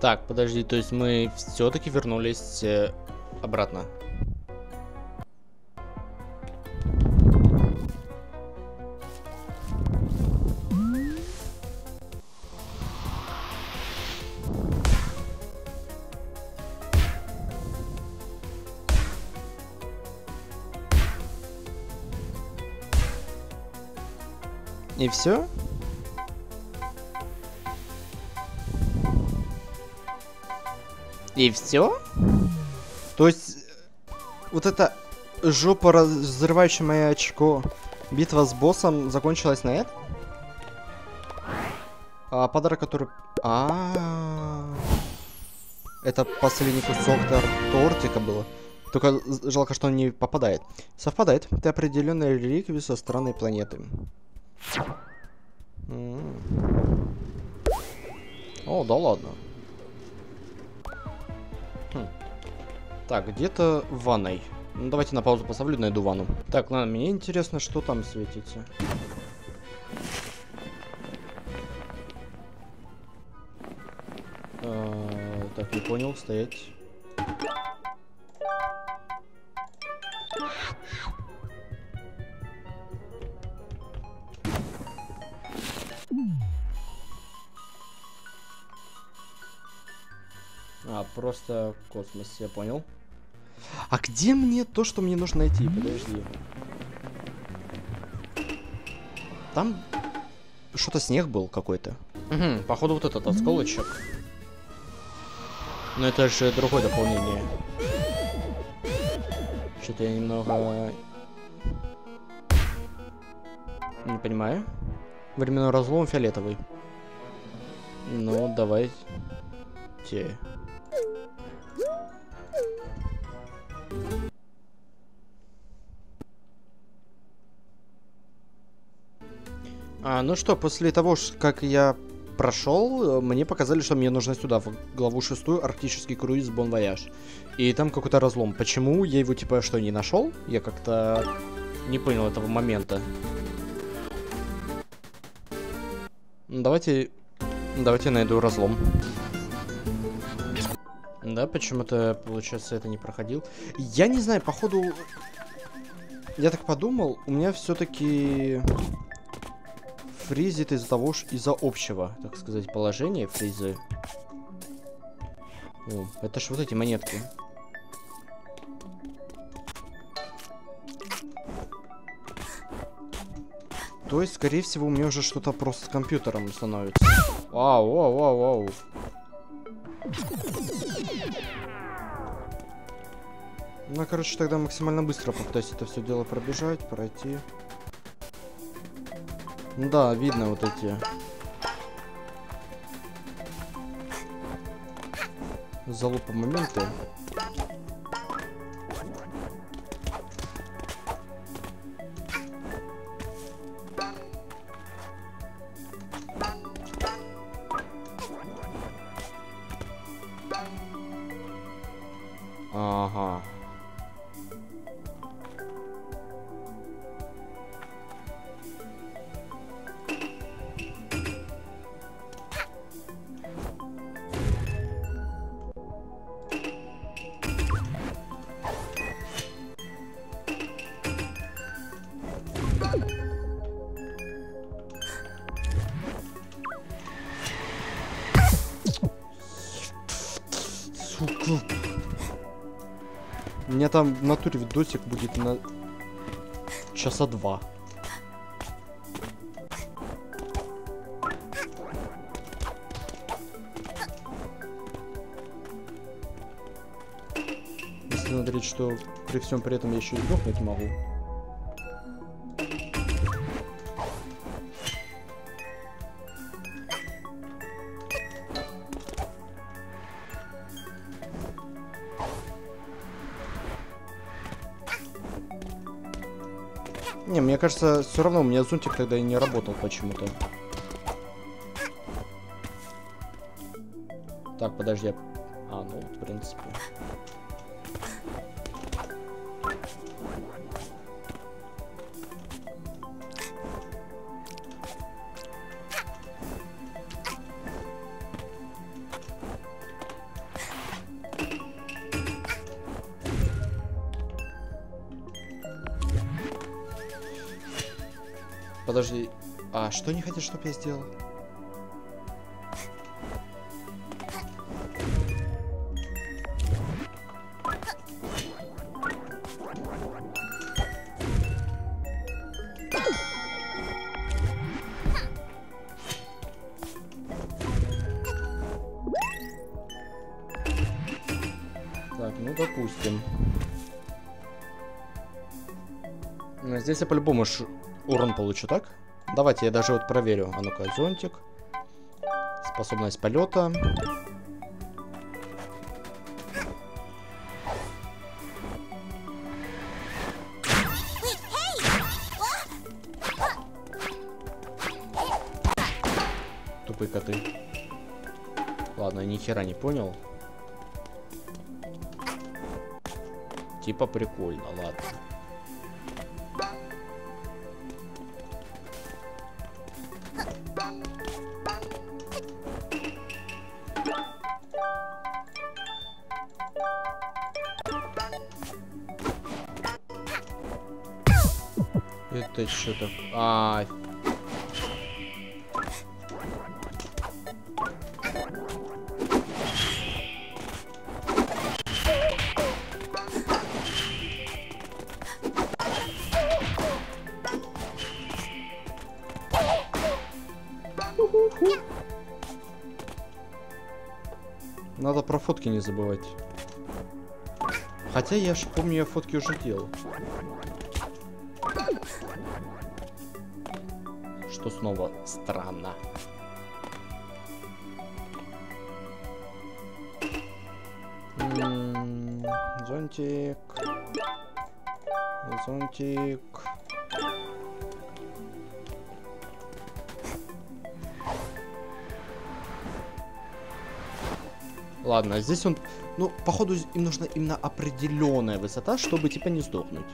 Так, подожди, то есть мы все-таки вернулись обратно. И все? И все? То есть вот это жопа разрывающая мое очко. Битва с боссом закончилась на это? А подарок, который... Это последний кусок тортика было. Только жалко, что он не попадает. Совпадает. Ты определенная реликвия со странной планеты. О, да ладно. Так, где-то в ванной. Ну, давайте на паузу поставлю, найду ванну. Так, ладно, мне интересно, что там светится. Так, не понял, стоять. Просто космос, я понял. А где мне то, что мне нужно найти? Подожди. Там что-то снег был какой-то. Угу, походу вот этот осколочек. Но это же другое дополнение. Что-то я немного... Не понимаю. Временной разлом фиолетовый. Ну, давайте. Ну что, после того, как я прошел, мне показали, что мне нужно сюда, в главу 6, арктический круиз Бон Вояж. И там какой-то разлом. Почему я его, типа, что, не нашел? Я как-то не понял этого момента. Давайте найду разлом. Да, почему-то, получается, это не проходил. Я не знаю, походу... Я так подумал, у меня все-таки... фризит из-за того, что из-за общего, так сказать, положения фризы. О, это ж вот эти монетки. То есть, скорее всего, у меня уже что-то просто с компьютером становится. Вау, вау, вау, вау. Ну, короче, тогда максимально быстро попытаюсь это все дело пробежать, пройти. Да, видно вот эти залупа моменты. Ага. Сука. У меня там в натуре видосик будет на часа 2. Если смотреть, что при всем при этом я еще и сдохнуть могу. Не, мне кажется, все равно у меня зонтик тогда и не работал почему-то. Так, подожди. Ну, в принципе. Подожди. А что не хотят, чтобы я сделал? Так, ну допустим. Но здесь я по-любому урон получу, так? Давайте я даже вот проверю. А ну-ка, зонтик. Способность полета. Тупые коты. Ладно, я ни хера не понял. Типа прикольно, ладно. Это что так? А. Надо про фотки не забывать. Хотя я ж помню, я фотки уже делал. Что снова странно. Зонтик. Зонтик. Ладно, здесь он... Ну, походу, им нужна именно определенная высота, чтобы типа не сдохнуть.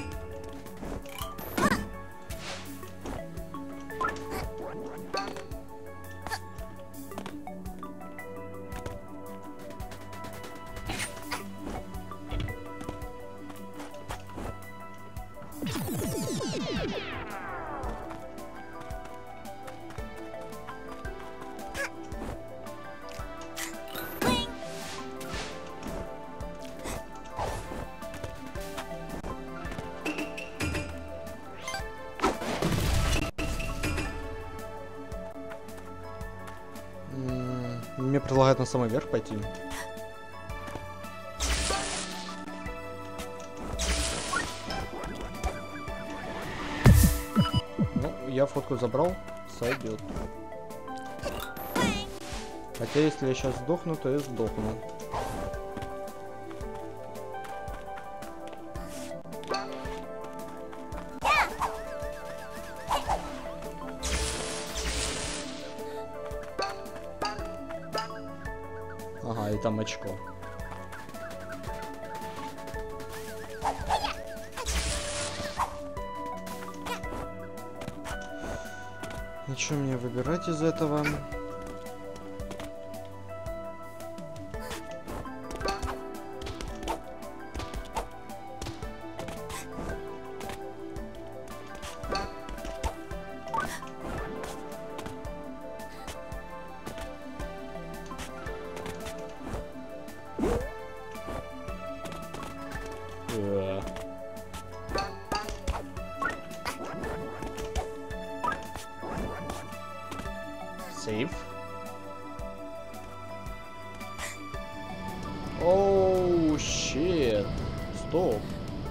Мне предлагают на самый верх пойти. Ну, я фотку забрал, сойдет. Хотя если я сейчас сдохну, то я сдохну. Ага, и там очко. И что мне выбирать из этого? Сейф. Оу, щит. Стоп.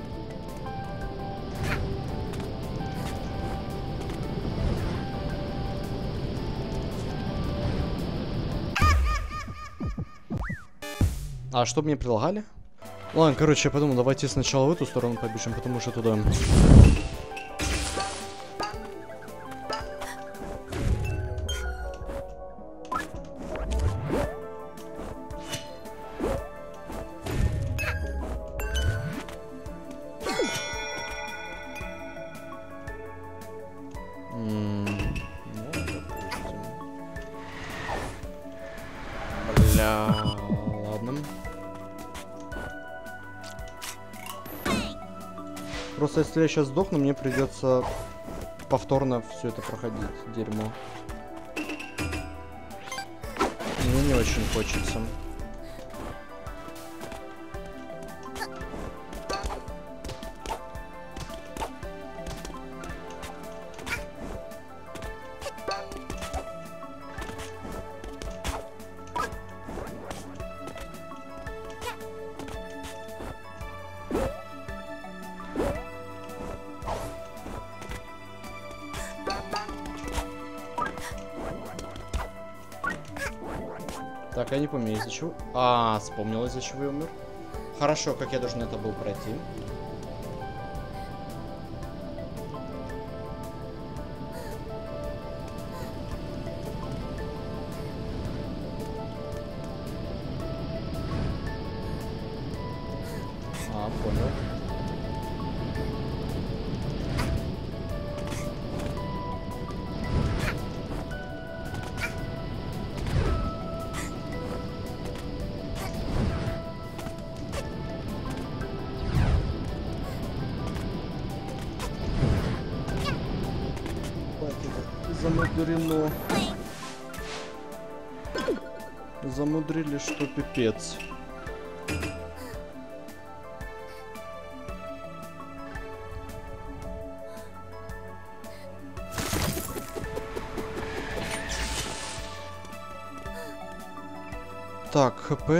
А что мне предлагали? Ладно, короче, я подумал, давайте сначала в эту сторону побежим, потому что туда... Ладно. Просто если я сейчас сдохну, мне придется повторно все это проходить. Дерьмо. Мне не очень хочется. Так, я не помню, из-за чего... А, вспомнил, из-за чего я умер. Хорошо, как я должен это был пройти. А, понял. Замудрено. Замудрили, что пипец. Так, ХП.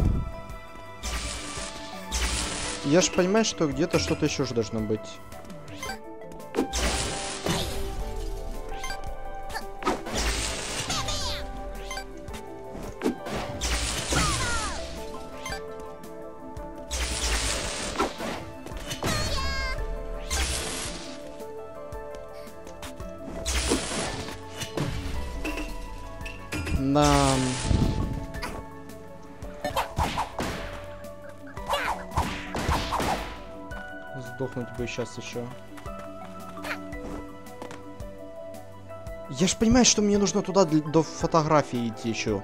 Я ж понимаю, что где-то что-то еще же должно быть. На... Сдохнуть бы сейчас еще. Я ж понимаю, что мне нужно туда до фотографии идти еще.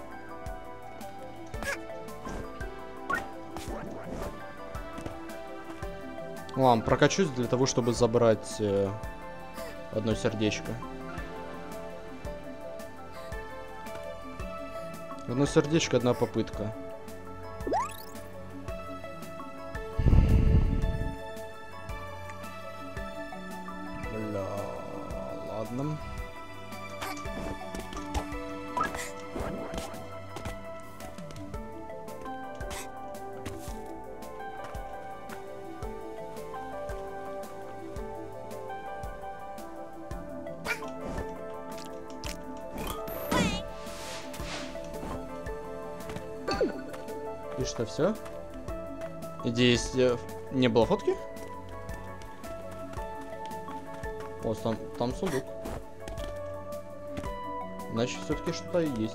Ладно, прокачусь для того, чтобы забрать одно сердечко. Одно сердечко, одна попытка. Бля, ладно. И что, все? Здесь не было фотки? О, там сундук. Значит, все-таки что-то и есть.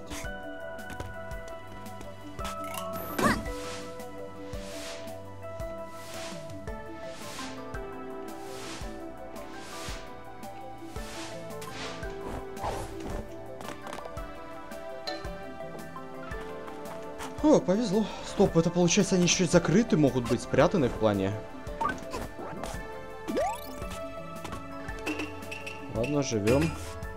О, повезло. Стоп, это получается они еще и закрыты, могут быть спрятаны в плане. Ладно, живем.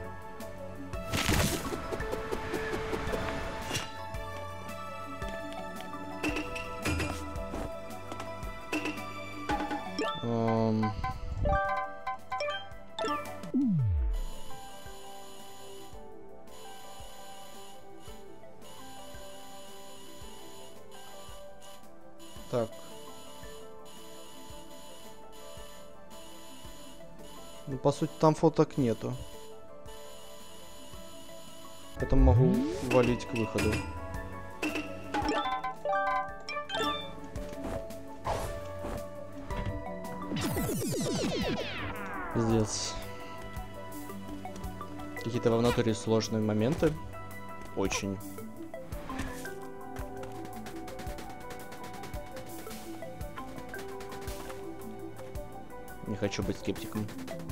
Так. Ну, по сути, там фоток нету. Поэтому могу валить к выходу. Пиздец. Какие-то в натуре сложные моменты. Очень. Не хочу быть скептиком.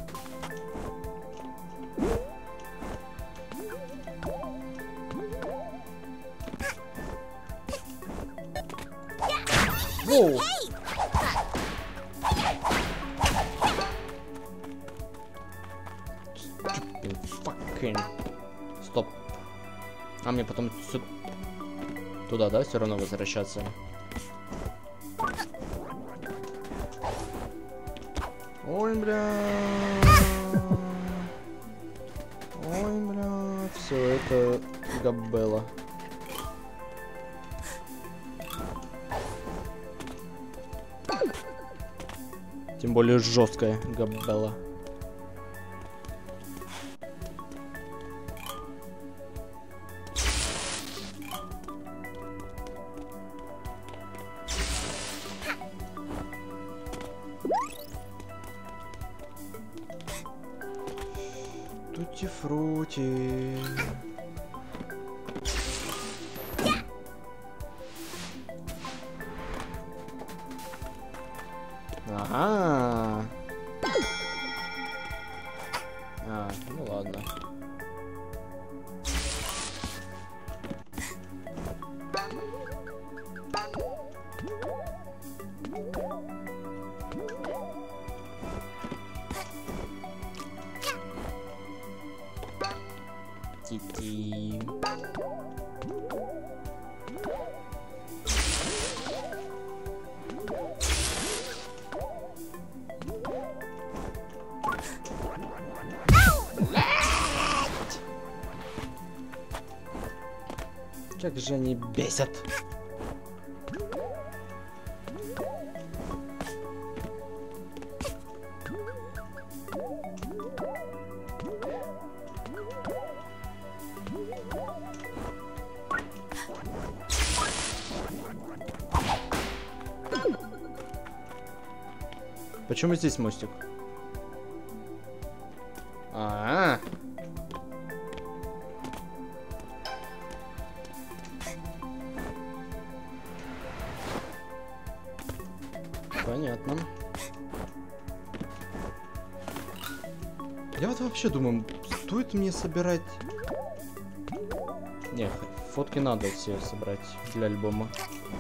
Воу! А мне потом туда, да, все равно возвращаться? Ой, бля. Ой, бля. Все это габбела. Тем более жесткая габбела. Тутти-фрути. Ага. Ну ладно. Ти-ти. Как же они бесят. Почему здесь мостик? Понятно. Я вот вообще думаю, стоит мне собирать... Не, фотки надо все собрать для альбома.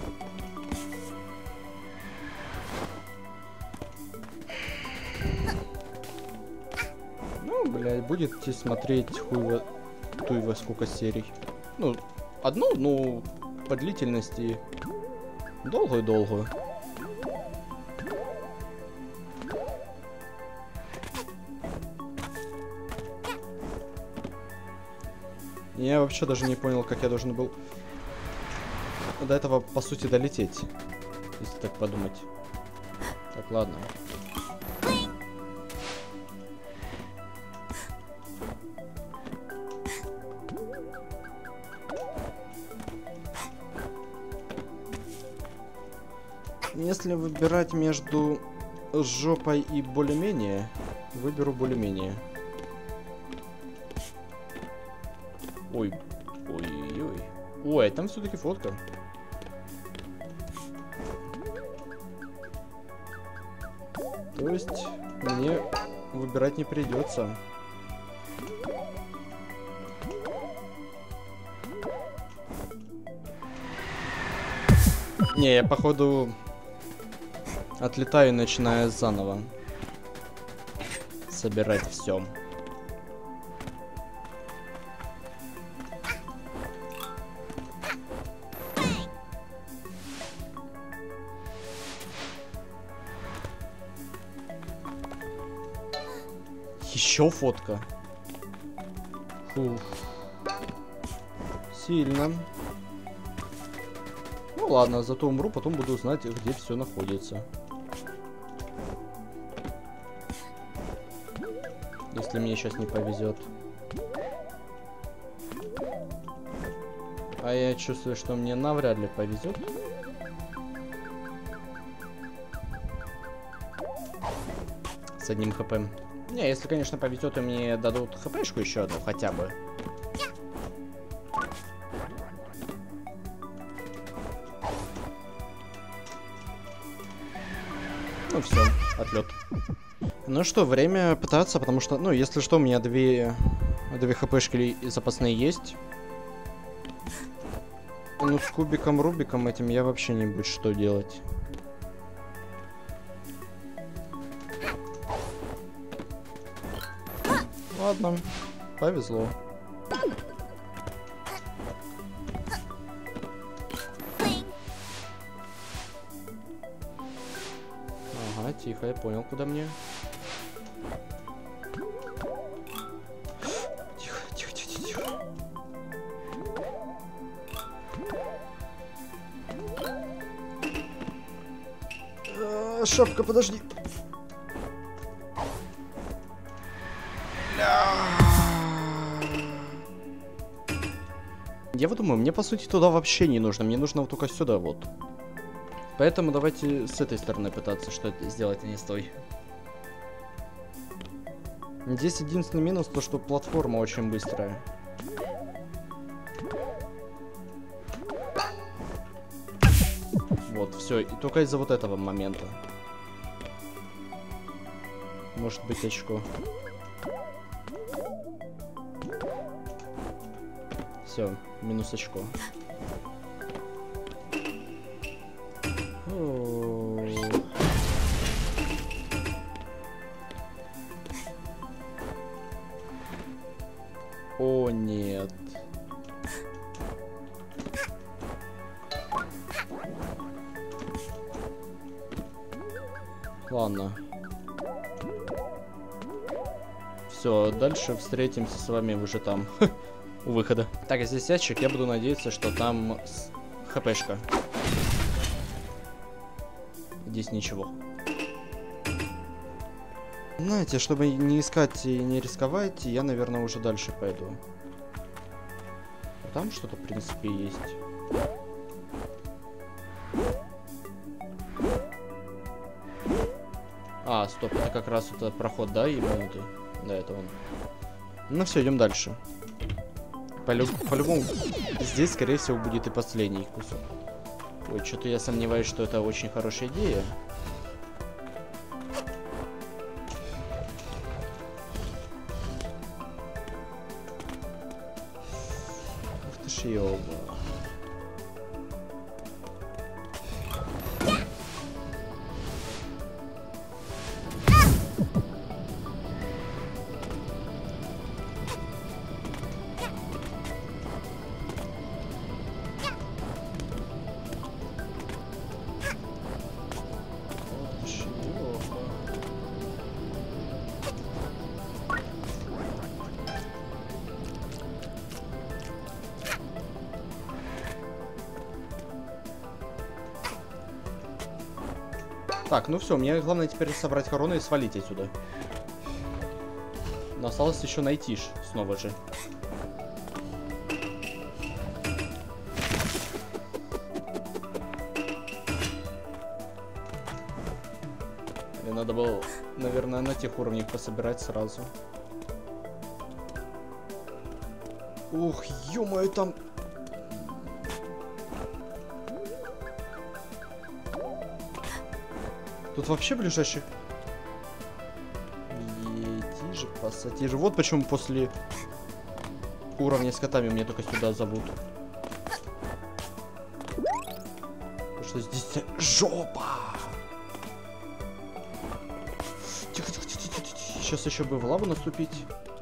Ну, блядь, будете смотреть хуй во сколько серий. Ну, одну, ну, по длительности долгую-долгую. Я вообще даже не понял, как я должен был до этого, по сути, долететь. Если так подумать. Так, ладно. Если выбирать между жопой и более-менее, выберу более-менее. Ой, ой-ой. Ой, там все-таки фотка. То есть мне выбирать не придется. Не, я походу отлетаю, начиная заново собирать все. Еще фотка. Фух. Сильно. Ну ладно, зато умру, потом буду знать, где все находится. Если мне сейчас не повезет. А я чувствую, что мне навряд ли повезет. С одним хп. Не, если, конечно, повезет, то мне дадут хпшку еще одну хотя бы. Ну все, отлет. Ну что, время пытаться, потому что, ну, если что, у меня две хпшки запасные есть. Ну, с кубиком Рубиком этим я вообще не буду что делать. Ладно, повезло. тихо, я понял, куда мне. Тихо, тихо, тихо, тихо. Шапка, подожди. Я вот думаю, мне по сути туда вообще не нужно. Мне нужно вот только сюда вот. Поэтому давайте с этой стороны пытаться что-то сделать, а не с той. Здесь единственный минус, то что платформа очень быстрая. Вот, все. И только из-за вот этого момента. Может быть очко. Все, минус очко. О, нет. Ладно. Все, дальше встретимся с вами уже там. У выхода. Так, здесь ящик, я буду надеяться, что там хпшка. Здесь ничего. Знаете, чтобы не искать и не рисковать, я, наверное, уже дальше пойду. Там что-то, в принципе, есть. А, стоп, это как раз вот этот проход, да, ебанутый? Да, это он. Ну все, идем дальше. По-любому, здесь, скорее всего, будет и последний кусок. Ой, что-то я сомневаюсь, что это очень хорошая идея. Ух ты ж ёба. Так, ну все, мне главное теперь собрать корону и свалить отсюда. Но осталось еще найти снова же. Мне надо было, наверное, на тех уровнях пособирать сразу. Ух, ё-моё, там... Тут вообще ближайших... Ети же, пассатижи. Вот почему после уровня с котами меня только сюда зовут. Потому что здесь жопа. Тихо, тихо, тихо, тихо, тихо. Сейчас еще бы в лаву наступить.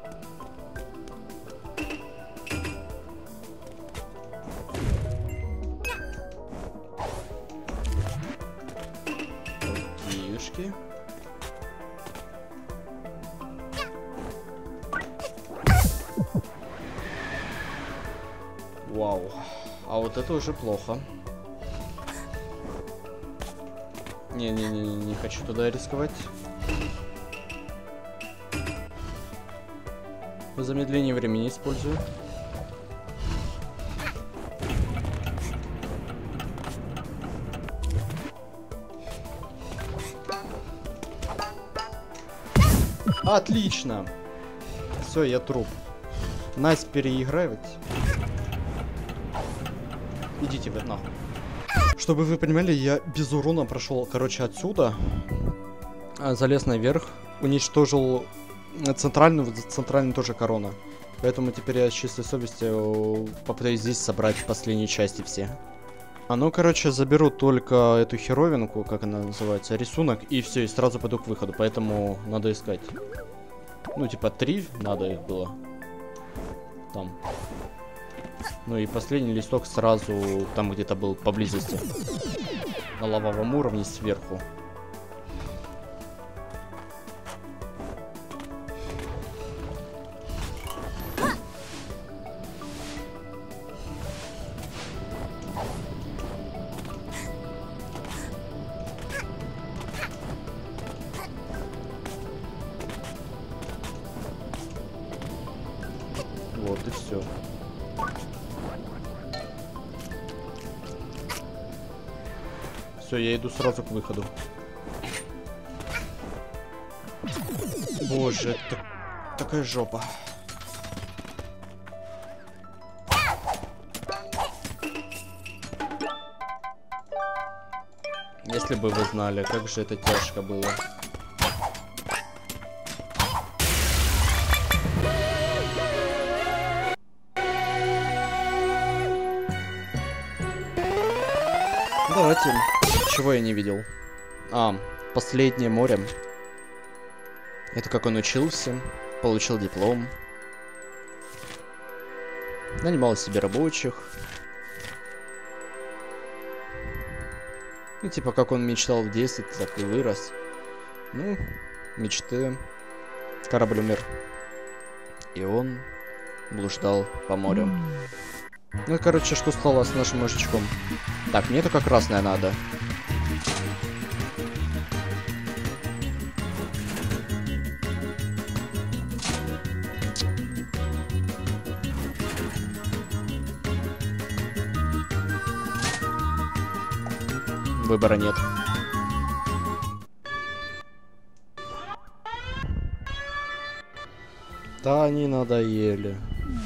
Вау. А вот это уже плохо. Не хочу туда рисковать. Замедление времени использую. Отлично. Все, я труп. Найс переигрывать. Идите вы нахуй. Чтобы вы понимали, я без урона прошел, короче, отсюда. Залез наверх. Уничтожил центральную тоже корона. Поэтому теперь я с чистой совестью попытаюсь здесь собрать последние части все. Ну, короче, заберу только эту херовинку, как она называется, рисунок, и все, и сразу пойду к выходу. Поэтому надо искать. Ну, типа 3 надо их было. Там. Ну и последний листок сразу там где-то был поблизости. На лавовом уровне сверху. все. Все, я иду сразу к выходу. Боже, это такая жопа. Если бы вы знали, как же это тяжко было. Давайте. Чего я не видел? Последнее море. Это как он учился, получил диплом, нанимал себе рабочих. Ну, типа, как он мечтал в детстве, так и вырос. Ну, мечты. Корабль умер. И он блуждал по морю. Ну, короче, что стало с нашим мужичком? Так, мне только красное надо. Выбора нет. Да, они надоели.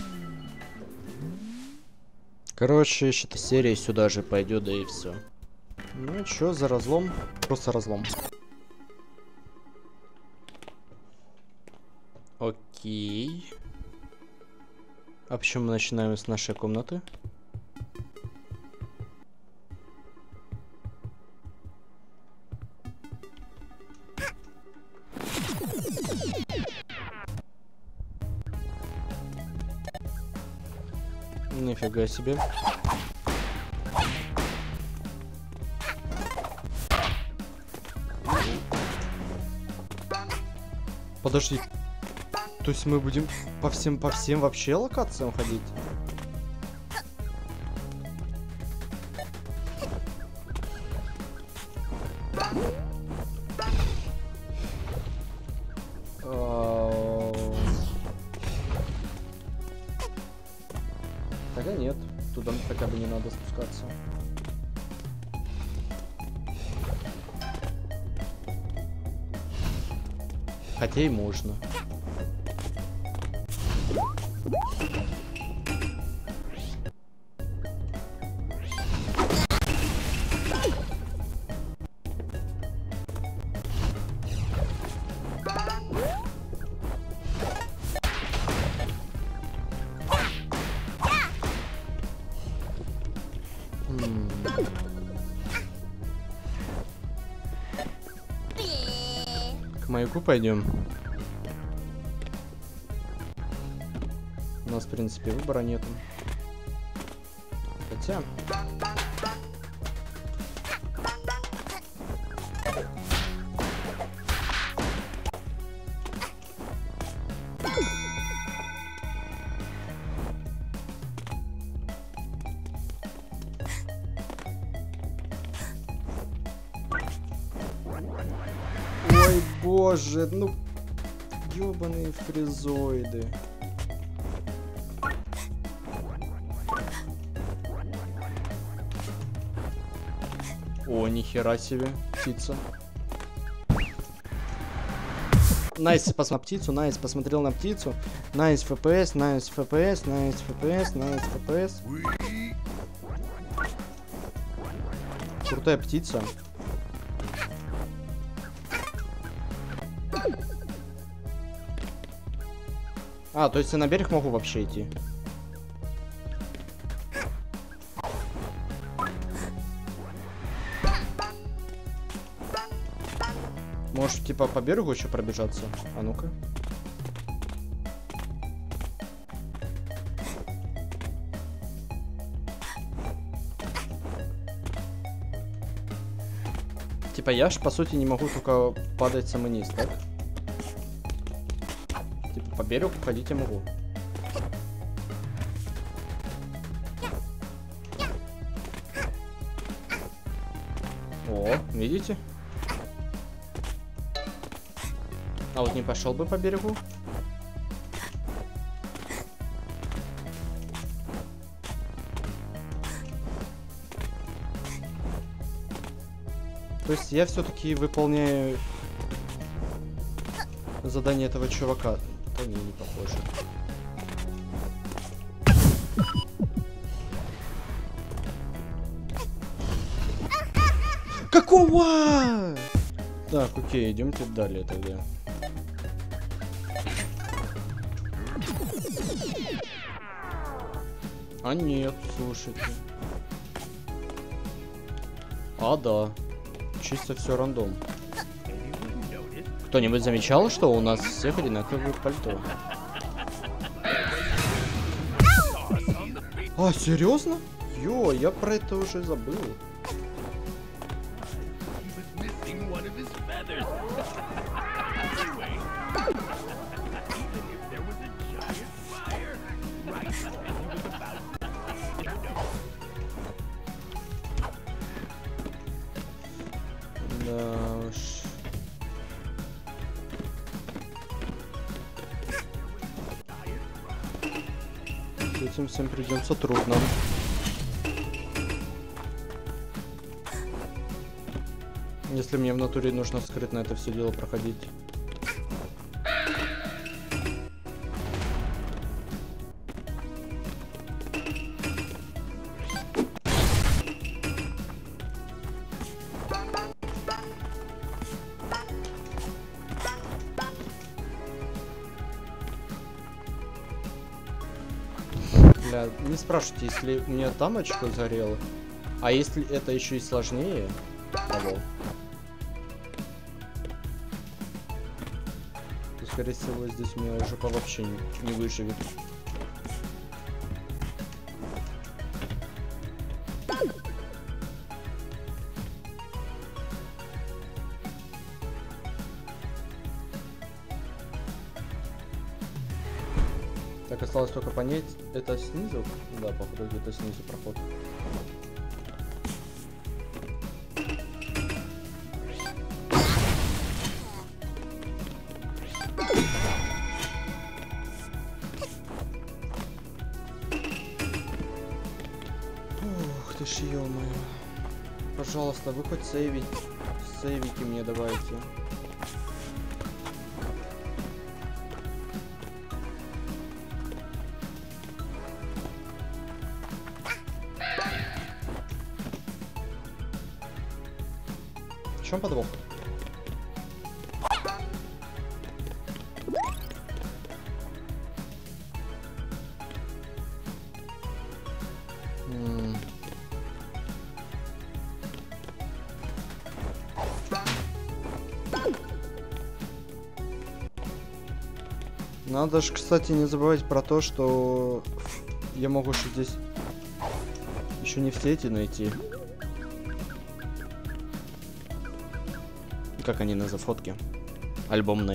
Короче, считай, серия сюда же пойдет, да и все. Ну чё за разлом? Просто разлом. Окей. А почему мы начинаем с нашей комнаты? Нифига себе. Подожди. То есть мы будем по всем вообще локациям ходить? Тогда нет, туда хотя бы не надо спускаться. Хотя и можно. К маяку пойдем. У нас, в принципе, выбора нету. Хотя... Ой, боже, ну... ёбаные фризоиды. О, нихера себе, птица. Найс, посмотрел на птицу, Найс посмотрел на птицу. Найс, ФПС, Найс, ФПС, Найс, ФПС, Найс, ФПС. Крутая птица. А, то есть я на берег могу вообще идти? Можешь, типа, по берегу еще пробежаться? А ну-ка. Типа, я ж, по сути, не могу только падать самый низ, так? Типа, по берегу ходить я могу. О, видите? А вот не пошел бы по берегу. То есть я все-таки выполняю задание этого чувака. Да не похоже. Какого? Так, окей, идемте далее тогда. А нет, слушайте. А да. Чисто все рандом. Кто-нибудь замечал, что у нас всех одинаковые пальто? А, серьезно? Ё, я про это уже забыл. Да уж. С этим всем придется трудно. Если мне в натуре нужно скрытно это все дело проходить. Бля, не спрашивайте, если у меня там очко сгорело. А если это еще и сложнее того, то, скорее всего, здесь у меня жопа вообще не выживет. Так, осталось только понять, это снизу? Да, походу где-то снизу проход. Ух ты ж, ё-моё. Пожалуйста, вы хоть сейвики мне давайте. В чем подвох? Надо же, кстати, не забывать про то, что я могу же здесь еще не все эти найти. Как они на зафотке? Альбомные.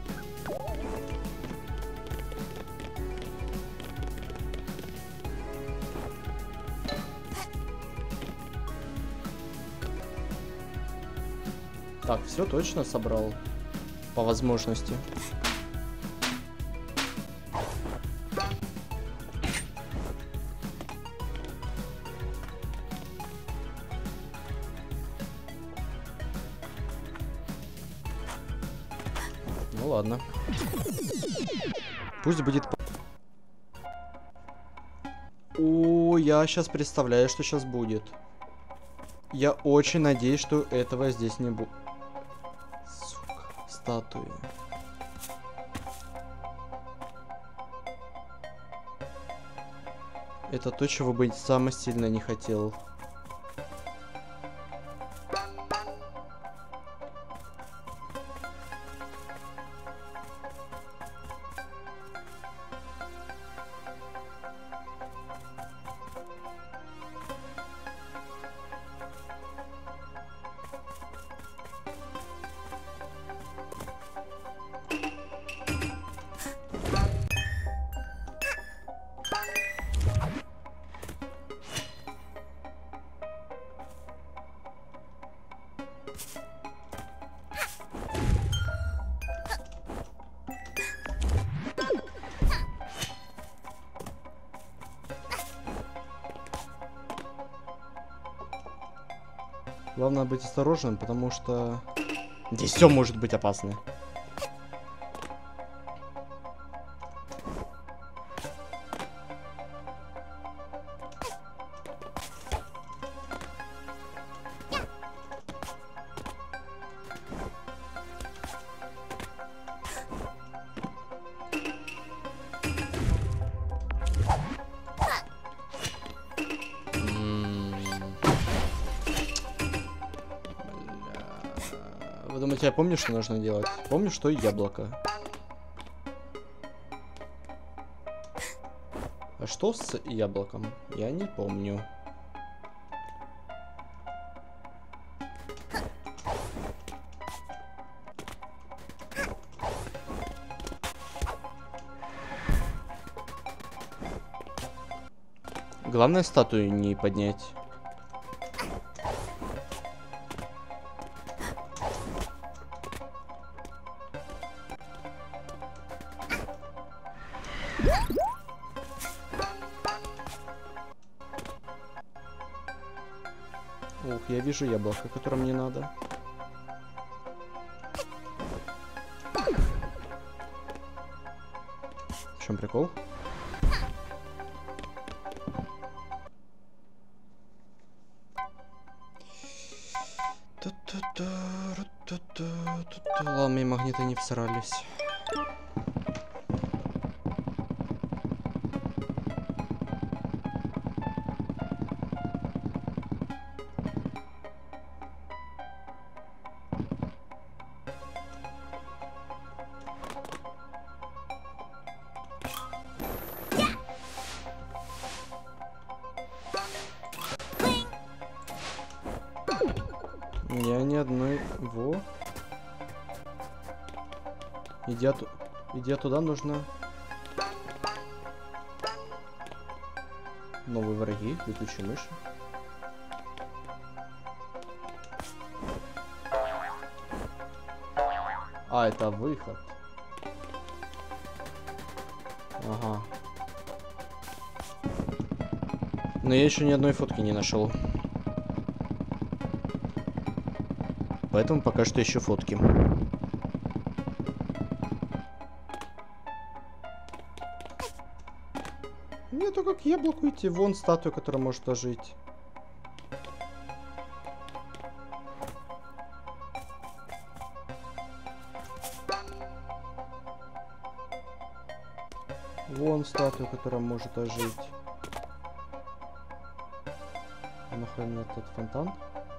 Так, все точно собрал. По возможности. Ну ладно. Пусть будет... О, я сейчас представляю, что сейчас будет. Я очень надеюсь, что этого здесь не будет. Сука, статуи. Это то, чего бы самое сильно не хотел. Главное быть осторожным, потому что здесь все может быть опасно. Вы думаете, я помню, что нужно делать? Помню, что яблоко. А что с яблоком? Я не помню. Главное статую не поднять. Ух, я вижу яблоко, которое мне надо. В чем прикол? Ладно, мои магниты не всрались. Я ни одной... Во. Идя туда, нужно... Новые враги. Летучие мыши. А, это выход. Ага. Но я еще ни одной фотки не нашел. Поэтому пока что ищу фотки. Мне только к яблоку идти. Вон статуя, которая может ожить. Вон статуя, которая может ожить. А нахуй мне этот фонтан?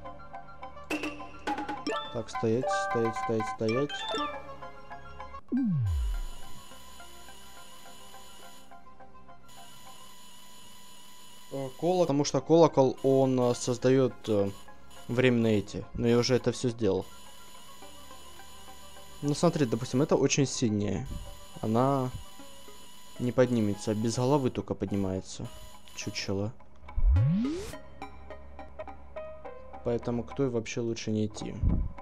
Так, стоять, стоять, стоять, стоять. Колокол, потому что колокол, он создает временные эти. Но я уже это все сделал. Ну смотри, допустим, это очень синяя. Она не поднимется, без головы только поднимается. Чучело. Поэтому к той вообще лучше не идти.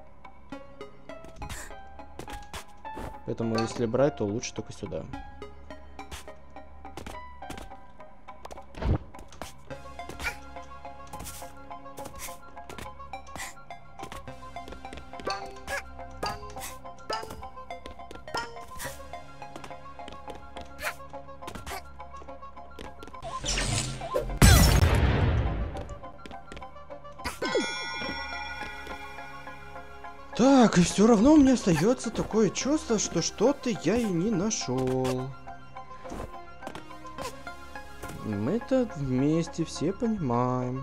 Поэтому если брать, то лучше только сюда. Так, и все равно у меня остается такое чувство, что что-то я и не нашел. Мы-то вместе все понимаем.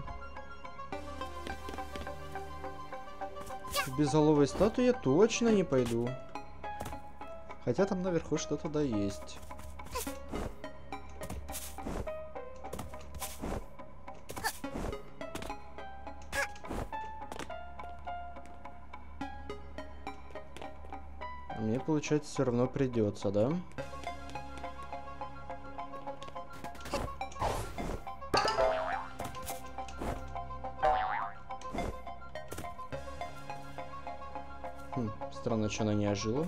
В безголовой статуи я точно не пойду. Хотя там наверху что-то да есть. Мне, получается, все равно придется, да? Странно, что она не ожила.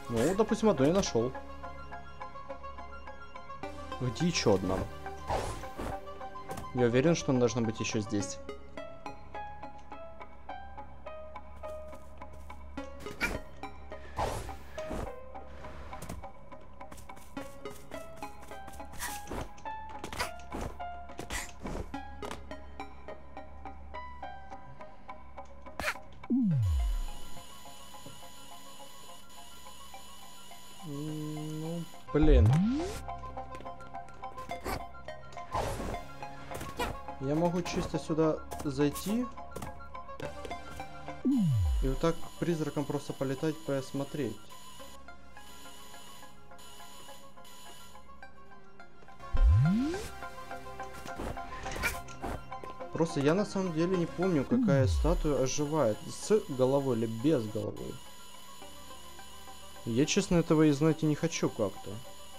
Ну, допустим, одну я нашел. Где еще одна? Я уверен, что она должна быть еще здесь. Ну, блин. Я могу чисто сюда зайти и вот так к призракам просто полетать, посмотреть. Просто я на самом деле не помню, какая статуя оживает. С головой или без головы. Я, честно, этого и знать и не хочу как-то.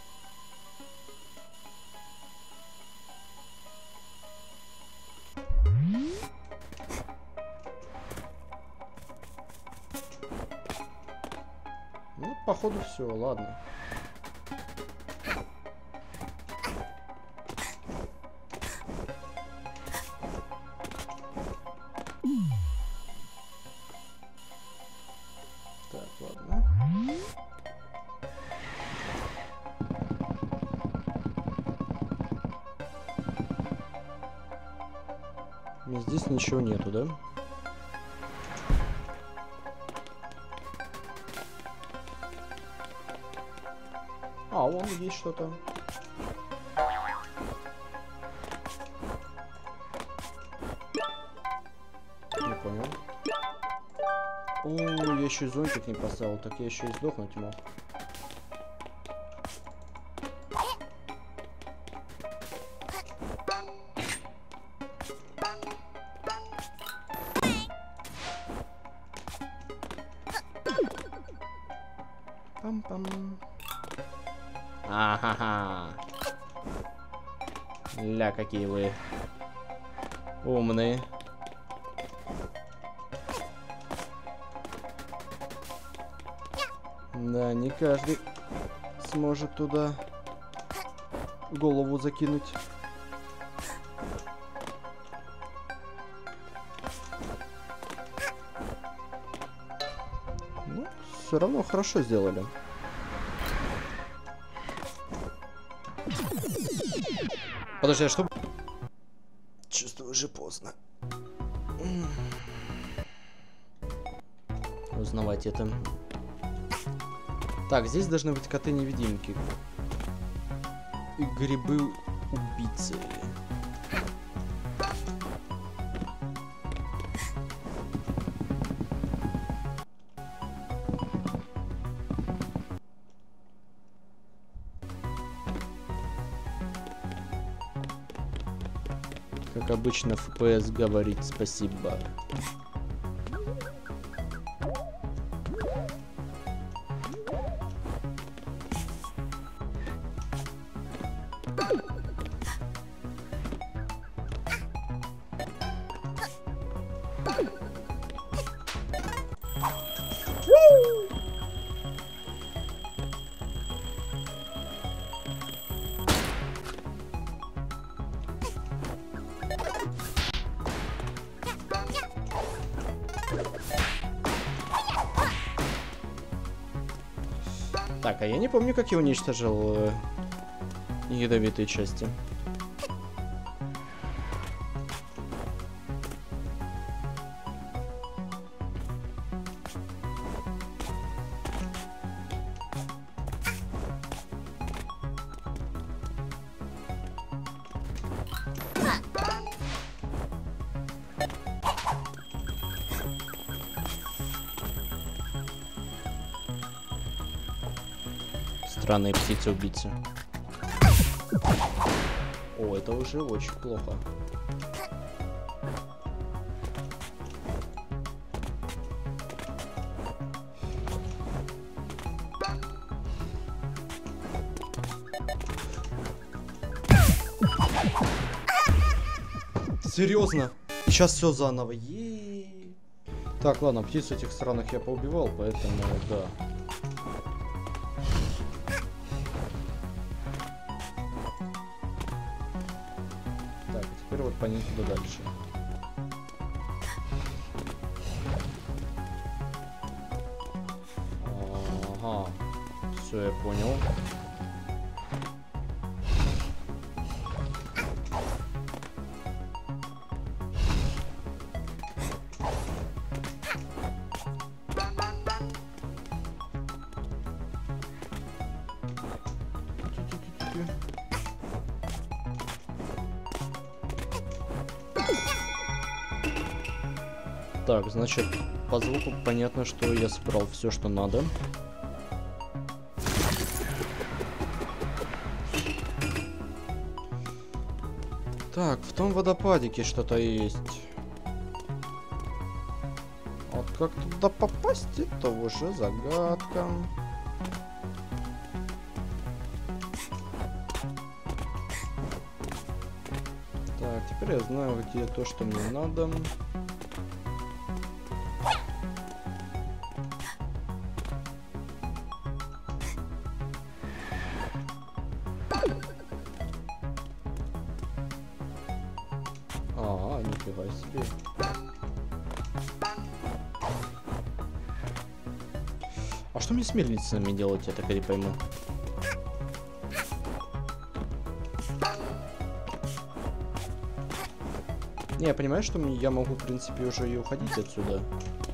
Ну, походу, все, ладно. Так, ладно. Здесь ничего нету, да? А, вон есть что-то. Не понял. О, я еще и зонтик не поставил, так я еще и сдохнуть мог. Пам-пам. Ахаха. Ля, какие вы умные. Да, не каждый сможет туда голову закинуть. Ну, все равно хорошо сделали. Подожди, а что? Чувствую, уже поздно. Узнавать это. Так, здесь должны быть коты-невидимки. И грибы-убийцы. Как обычно, FPS говорит спасибо. Так, а я не помню, как я уничтожил ядовитые части. Странные птицы-убийцы. О, это уже очень плохо. Серьезно? И сейчас все заново. Так, ладно, птиц этих странных я поубивал, поэтому да. понять, куда дальше. Ага. Все, я понял. Так, значит, по звуку понятно, что я собрал все, что надо. Так, в том водопадике что-то есть. Вот как туда попасть, это уже загадка. Так, теперь я знаю, где то, что мне надо. Нифига себе. А что мне с мельницами делать, я так и не пойму. Не, я понимаю, что я могу, в принципе, уже и уходить отсюда.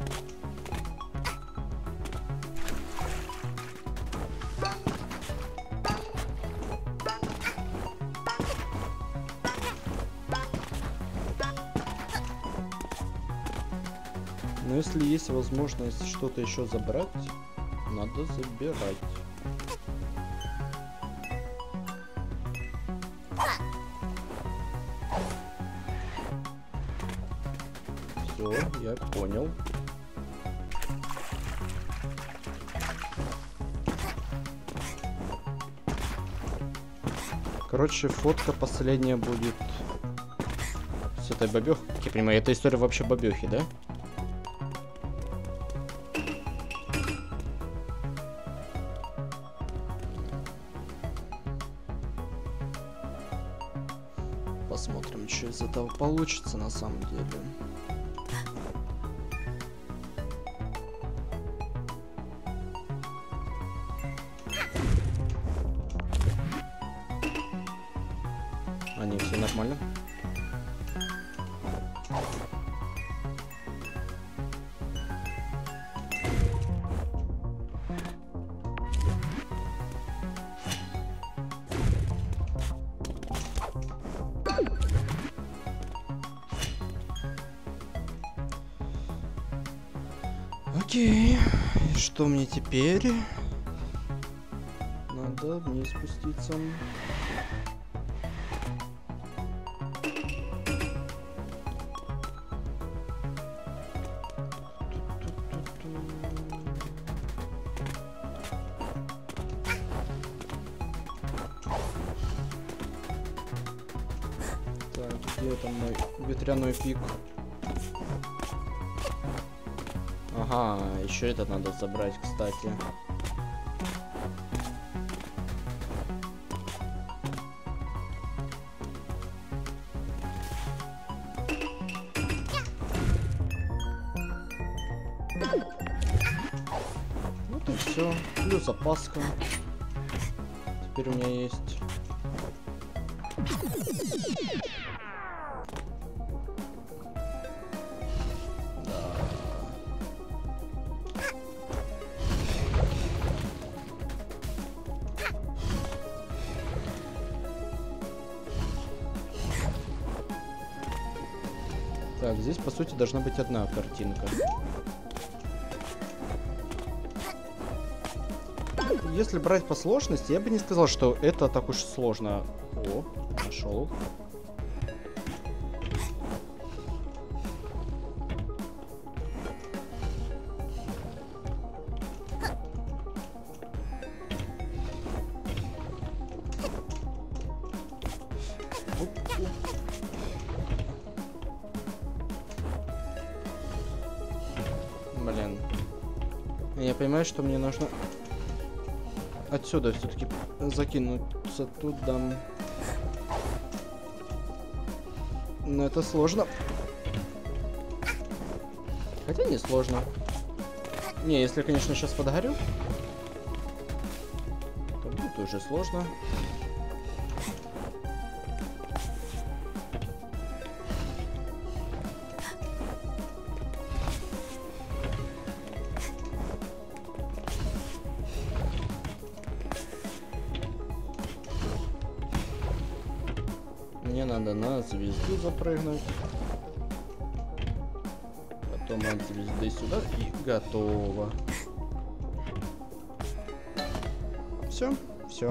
Но если есть возможность что-то еще забрать, надо забирать. Все, я понял. Короче, фотка последняя будет с этой бабёхой. Я понимаю, эта история вообще бабёхи, да? Посмотрим, что из этого получится на самом деле. А, не, все нормально. Окей, и что мне теперь? Надо вниз спуститься. Так, где там мой ветряной пик? Ага, еще это надо забрать, кстати. Вот и все. Плюс запаска. Теперь у меня есть. Так, здесь по сути должна быть одна картинка. Если брать по сложности, я бы не сказал, что это так уж сложно. О, нашел. Блин. Я понимаю, что мне нужно отсюда все-таки закинуться туда. Но это сложно. Хотя не сложно. Не, если, конечно, сейчас подгорю, то будет уже сложно. Мне надо на звезду запрыгнуть. Потом от звезды сюда и готово. Все, все.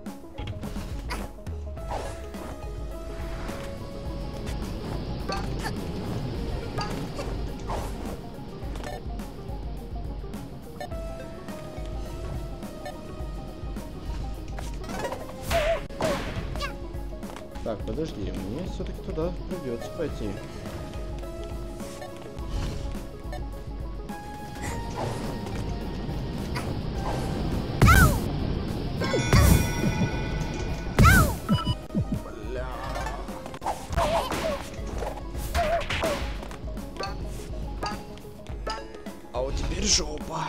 Так, подожди, мне все-таки туда придется пойти. Бля. А вот теперь жопа.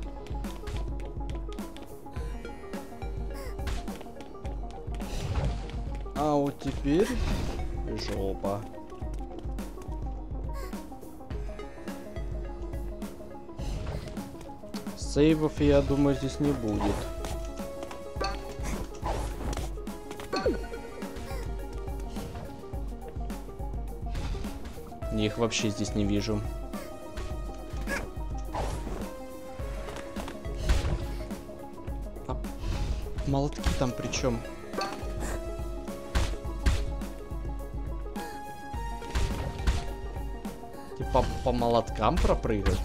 А вот теперь жопа. Сейвов, я думаю, здесь не будет. Я их вообще здесь не вижу. А молотки там при чем? Типа по молоткам пропрыгать?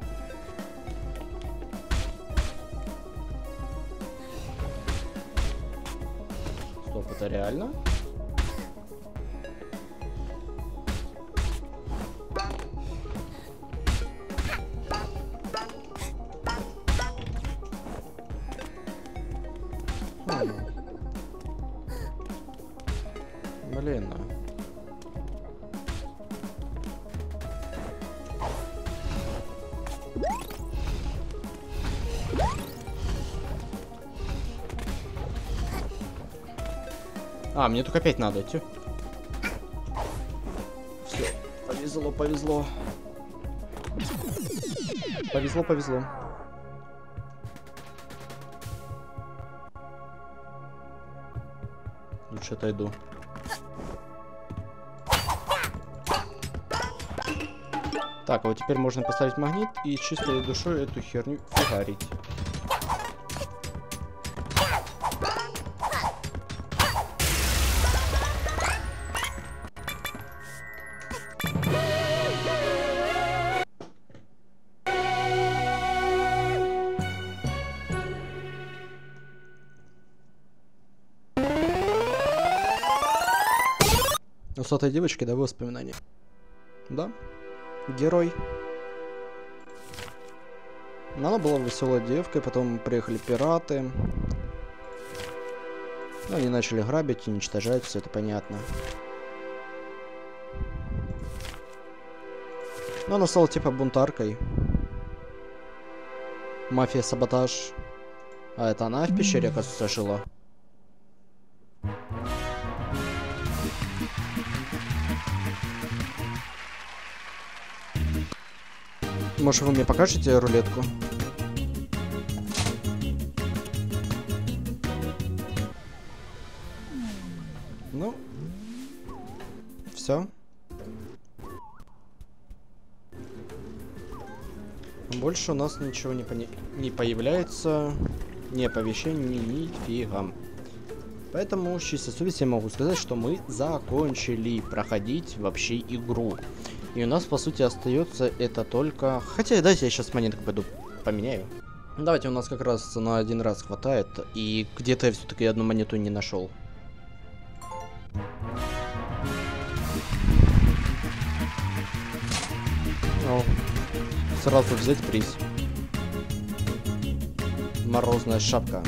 Стоп, это реально? Блин. А, мне только опять надо идти. Все, повезло, повезло. Повезло, повезло. Лучше отойду. Так, а вот теперь можно поставить магнит и чистой душой эту херню фигарить. У сотой девочки, да, воспоминания. Да, герой. Она была веселой девкой, потом приехали пираты. Ну, они начали грабить, уничтожать, все это понятно. Но она стала типа бунтаркой. Мафия, саботаж. А это она в пещере, оказывается, жила. Может, вы мне покажете рулетку? Ну, все. Больше у нас ничего не появляется, ни оповещений, нифига. Поэтому с чистой совестью я могу сказать, что мы закончили проходить вообще игру. И у нас, по сути, остается это только... Хотя, давайте я сейчас монетку пойду поменяю. Давайте, у нас как раз на один раз хватает. И где-то я все-таки одну монету не нашел. О, сразу взять приз. Морозная шапка.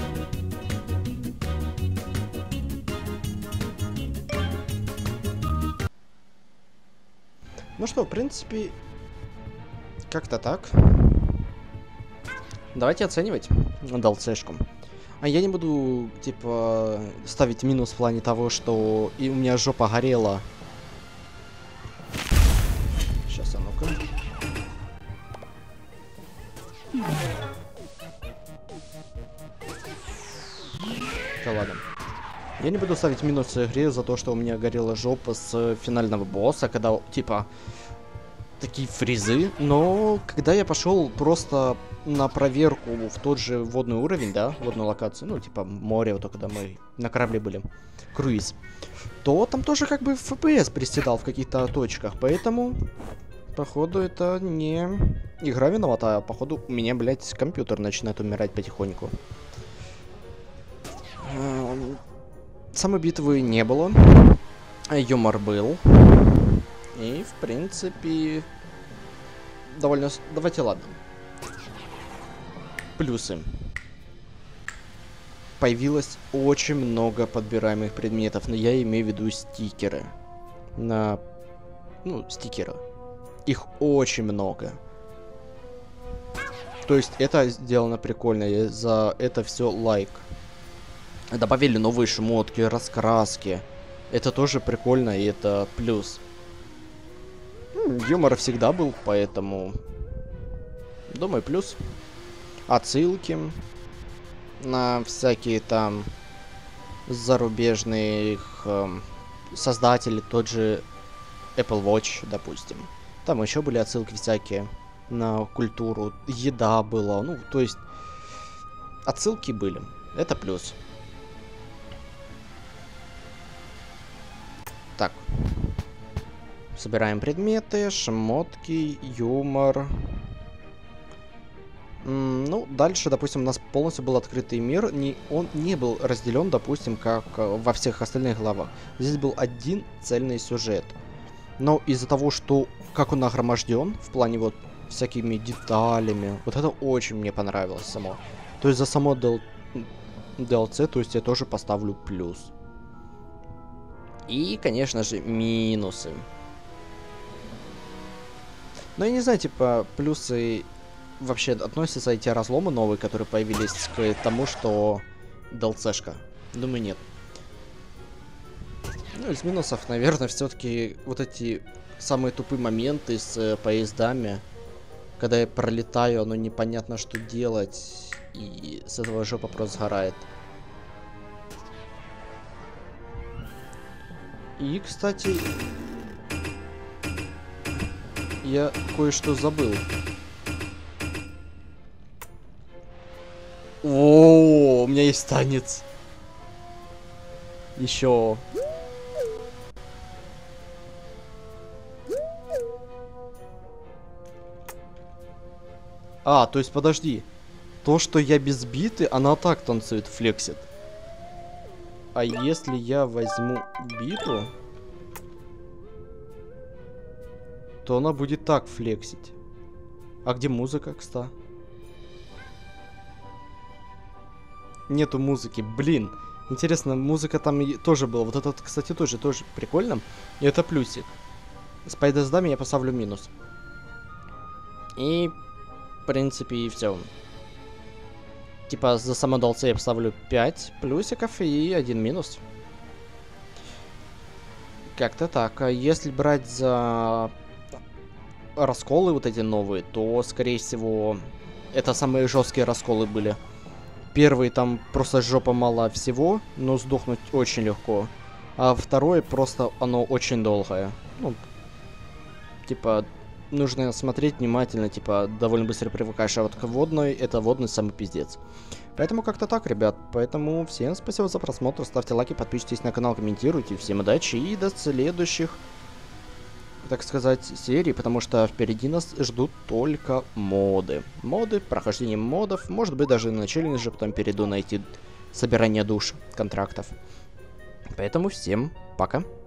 Ну что, в принципе, как-то так. Давайте оценивать DLC-шку. А я не буду, типа, ставить минус в плане того, что и у меня жопа горела. Сейчас, а ну-ка. Да ладно. Я не буду ставить минусы игре за то, что у меня горела жопа с финального босса, когда, типа, такие фризы. Но когда я пошел просто на проверку в тот же водный уровень, да, водную локацию, ну, типа, море, вот когда мы на корабле были, круиз, то там тоже как бы FPS приседал в каких-то точках, поэтому, походу, это не игра виновата, а походу у меня, блядь, компьютер начинает умирать потихоньку. Самой битвы не было, юмор был, и, в принципе, довольно... Давайте, ладно. Плюсы. Появилось очень много подбираемых предметов, но я имею в виду стикеры. Ну, стикеры. Их очень много. То есть это сделано прикольно, и за это все лайк. Добавили новые шмотки, раскраски. Это тоже прикольно, и это плюс. Юмор всегда был, поэтому... Думаю, плюс. Отсылки на всякие там зарубежных создателей, тот же Apple Watch, допустим. Там еще были отсылки всякие на культуру, еда была, ну, то есть отсылки были. Это плюс. Так. Собираем предметы, шмотки, юмор. Ну, дальше, допустим, у нас полностью был открытый мир. Он не был разделен, допустим, как во всех остальных главах. Здесь был один цельный сюжет. Но из-за того, что как он нагроможден, в плане вот всякими деталями, вот это очень мне понравилось само. То есть за само DLC, то есть я тоже поставлю плюс. И, конечно же, минусы. Ну, я не знаю, типа, плюсы вообще относятся эти разломы новые, которые появились, к тому, что DLC-шка? Думаю, нет. Ну, из минусов, наверное, все-таки вот эти самые тупые моменты с поездами. Когда я пролетаю, оно непонятно, что делать, и с этого жопа просто сгорает. И, кстати, я кое-что забыл. О, у меня есть танец. Еще. А, то есть подожди. То, что я без биты, она так танцует, флексит. А если я возьму биту, то она будет так флексить. А где музыка, кстати? Нету музыки, блин. Интересно, музыка там тоже была. Вот это, кстати, тоже прикольно. И это плюсик. С поездами я поставлю минус. И, в принципе, и все. Типа, за само DLC я поставлю 5 плюсиков и 1 минус. Как-то так. А если брать за расколы вот эти новые, то, скорее всего, это самые жесткие расколы были. Первый там просто жопа мало всего, но сдохнуть очень легко. А второй просто оно очень долгое. Ну, типа, нужно смотреть внимательно, типа, довольно быстро привыкаешь. А вот к водной, это водный самый пиздец. Поэтому как-то так, ребят. Поэтому всем спасибо за просмотр. Ставьте лайки, подписывайтесь на канал, комментируйте. Всем удачи и до следующих, так сказать, серий, потому что впереди нас ждут только моды. Моды, прохождение модов, может быть даже на челлендже потом перейду на эти собирания душ, контрактов. Поэтому всем пока.